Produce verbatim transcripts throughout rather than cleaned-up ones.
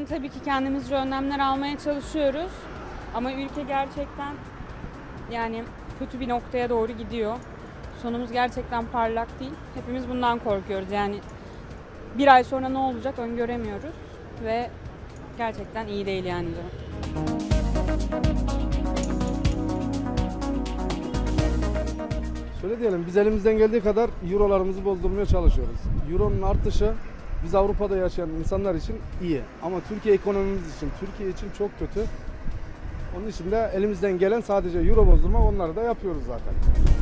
tabii ki kendimizce önlemler almaya çalışıyoruz. Ama ülke gerçekten yani kötü bir noktaya doğru gidiyor. Sonumuz gerçekten parlak değil. Hepimiz bundan korkuyoruz. Yani bir ay sonra ne olacak öngöremiyoruz ve gerçekten iyi değil yani durum. Şöyle diyelim, biz elimizden geldiği kadar eurolarımızı bozdurmaya çalışıyoruz. Euronun artışı biz Avrupa'da yaşayan insanlar için iyi. Ama Türkiye ekonomimiz için, Türkiye için çok kötü. Onun için de elimizden gelen sadece euro bozdurmak, onları da yapıyoruz zaten.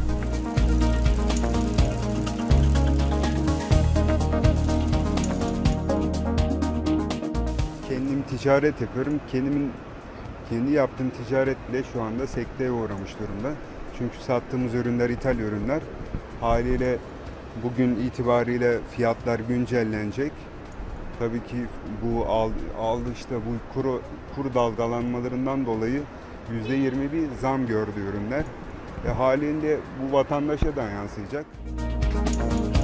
Kendim ticaret yapıyorum. Kendimin kendi yaptığım ticaretle şu anda sekteye uğramış durumda. Çünkü sattığımız ürünler ithal ürünler. Haliyle bugün itibariyle fiyatlar güncellenecek. Tabii ki bu al, aldı işte bu kuru kur dalgalanmalarından dolayı yüzde yirmi bir zam gördü ürünler. Ve haliyle bu vatandaşa da yansıyacak.